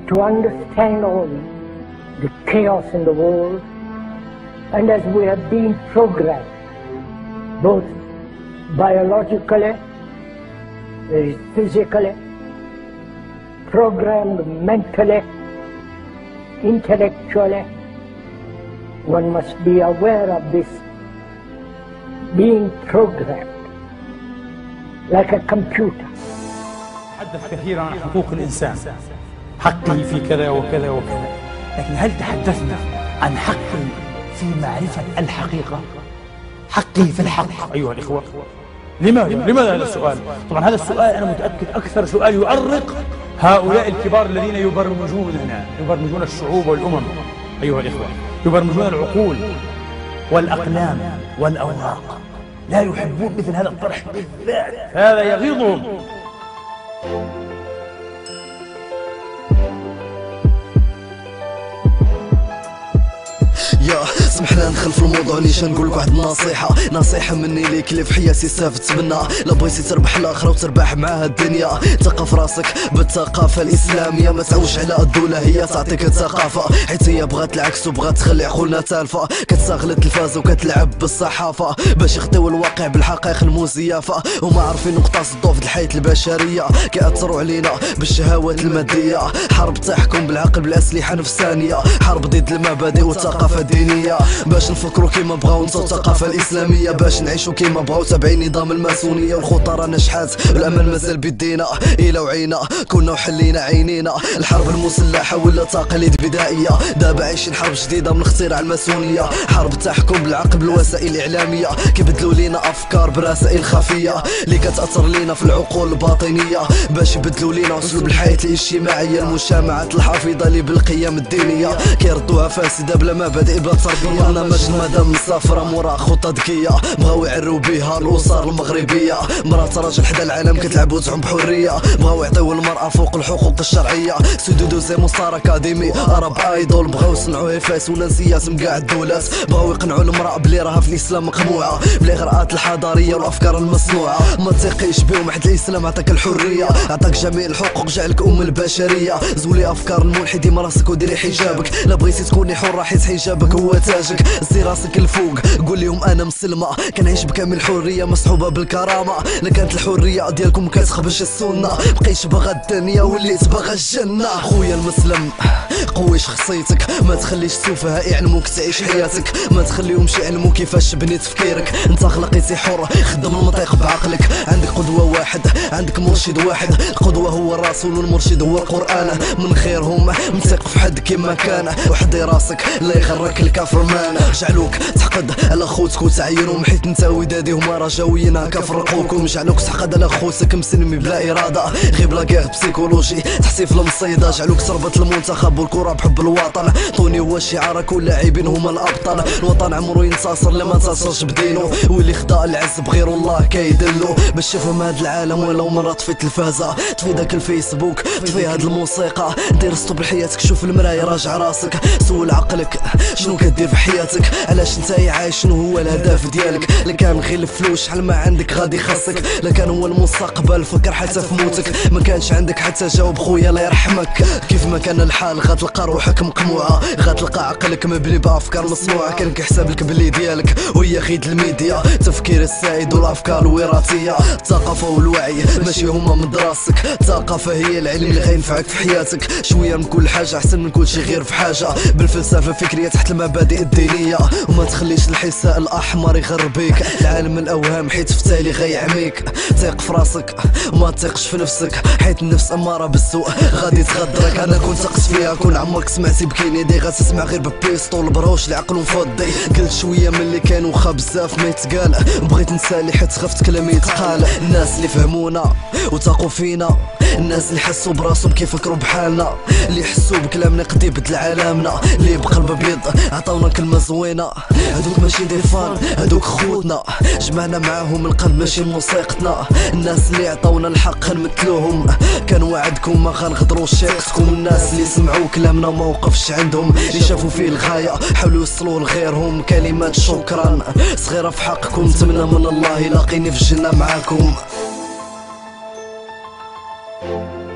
to understand all the chaos in the world, and as we have been programmed, both biologically, physically, programmed mentally, intellectually, one must be aware of this being programmed like a computer. تحدث كثيرا عن حقوق الإنسان، حقي في كذا وكذا وكذا، لكن هل تحدثنا عن حقي في معرفة الحقيقة؟ حقي في الحق أيها الإخوة. لماذا هذا السؤال؟ طبعا هذا السؤال أنا متأكد أكثر سؤال يؤرق هؤلاء الكبار الذين يبرمجوننا، يبرمجون الشعوب والأمم أيها الإخوة، يبرمجون العقول والأقلام والأوراق. لا يحبون مثل هذا الطرح بالذات، هذا يغيظهم. يا اسمح لنا ندخل في الموضوع، نيش نقول لك واحد نصيحة مني ليك اللي في حياتي استفدت منها. لا بغيتي تربح الاخره وتربح معاها الدنيا، ثقف راسك بالثقافه الاسلاميه، ما تعوش على الدوله هي تعطيك الثقافه، حيت هي بغات العكس وبغات تخلي عقولنا تالفه، كتستغل التلفاز وكتلعب بالصحافه باش يخطيو الواقع بالحقائق المزيفه، وما عارفين نقتص الضوء في الحياه البشريه، كيأثروا علينا بالشهوات الماديه. حرب تحكم بالعقل بالاسلحه نفسانيه، حرب ضد المبادئ والثقافه الدينيه، باش نفكروا كيما بغاو نسوا الثقافه الاسلاميه، باش نعيشوا كيما بغاو تابعين نظام الماسونيه. والخطه رانا شحات والامل مازال بيدينا، الا وعينا كنا وحلينا عينينا. الحرب المسلحه ولا تقاليد بدائيه، دابا عايشين حرب جديده من اختراع الماسونيه، حرب تحكم بالعقل بالوسائل الاعلاميه، كيبدلوا لينا افكار برسائل خفيه اللي كتاثر لينا في العقول الباطنيه، باش يبدلوا لينا اسلوب الحياه الاجتماعيه. المجتمعات الحافظه لي بالقيم الدينيه كيردوها فاسده بلا مبادئ بلا تربيه. برنامج المدام مسافره مورا خطه ذكيه، بغاو يعروا بها الاسر المغربيه، مرات راجل حدا العالم كتلعب وتعوم بحريه، بغاو يعطيو المراه فوق الحقوق الشرعيه. سدود زي مصار اكاديمي ارب ايدول، بغاو يصنعوا فاس وناسيات من كاع الدولات، بغاو يقنعوا المراه بلي راها في الاسلام مقموعه، بلي غرات الحضاريه والافكار المصنوعه. ما تثقيش بهم حيت الاسلام عطاك الحريه، عطاك جميع الحقوق، جعلك ام البشريه. زولي افكار الملحدين من راسك وديري حجابك، لا بغيتي تكوني حره حيت حجابك هو تاجك. زي راسك الفوق قول لهم انا مسلمه، كنعيش بكامل حريه مصحوبه بالكرامه. لا كانت الحريه ديالكم كتخبش السنه، بقيتش باغا الدنيا وليت باغا الجنه. خويا المسلم قوي شخصيتك، ما تخليش السفهاء يعلموك تعيش حياتك، ما تخليهمش يعلموا كيفاش تبني تفكيرك. انت خلقيتي حر خدم المنطق بعقلك، عندك قدوه واحد، عندك مرشد واحد، القدوه هو الرسول والمرشد هو القران. من خيرهم مثق في حد كيما كان، وحدي راسك لا يغرك الكافر مان. جعلوك تحقد على خوتك وتعينهم حيت انت ودادي هما رجاويين هكا فرقوكم. جعلوك تحقد على خوتك مسلمي بلا اراده، غير بلا كيغ بسيكولوجي تحسي في المصيده. جعلوك تربط المنتخب والكره بحب الوطن، طوني هو شعارك واللاعبين هما الابطال. الوطن عمرو ينتصر لما انتصرش بدينه، واللي خدا العز بغير الله كيدلو. باش تفهم هاد العالم ولو مره طفي التلفازه، طفي داك الفيسبوك، طفي هاد الموسيقى، دير ستوب لحياتك، شوف المرايه راجع راسك، سول عقلك شنو كدير في حياتك، علاش نتايا عايش، شنو هو الهدف ديالك. لا كان غير الفلوس شحال ما عندك غادي يخصك، لا كان هو المستقبل فكر حتى في موتك، ما كانش عندك حتى جاوب خويا الله يرحمك. كيف ما كان الحال غتلقى روحك مقموعه، غتلقى عقلك مبني بافكار مصنوعه، كان كيحسب لك بلي ديالك وهي خيد الميديا. التفكير السائد والافكار الوراثيه، الثقافه والوعي ماشي هما من دراسك، الثقافه هي العلم اللي غينفعك في حياتك. شويه من كل حاجه احسن من كل شي غير في حاجه، بالفلسفه الفكريه تحت المبادئ الدينيه، وما تخليش الحساء الاحمر يغربيك. العالم الاوهام حيت في التالي غيعميك، ثق في راسك وما تثقش في نفسك، حيت النفس اماره بالسوء غادي تغدرك. انا كنت ثقت فيها كون عمرك سمعتي بكيني دي، غتسمع غير ببيستول بروش العقل مفضي. قلت شويه من اللي كان وخا بزاف ما يتقال، بغيت نسالي حيت خفت كلامي يتقال. الناس اللي فهمونا وثقوا فينا، الناس اللي حسوا براسهم كيفكروا بحالنا، اللي حسوا بكلامنا قد يبدل عالمنا، اللي بقلب ابيض عطاونا كلمه زوينه. هادوك ماشي ديفان هادوك خوتنا، جمعنا معاهم القلب ماشي موسيقتنا. الناس اللي عطاونا الحق نمثلوهم، كان وعدكم ما غنغدروش شيقتكم. الناس اللي سمعوا كلامنا ما وقفش عندهم، اللي شافوا فيه الغايه حاولوا يوصلوا لغيرهم. كلمات شكرا صغيره في حقكم، نتمنى من الله يلاقيني في الجنه معاكم.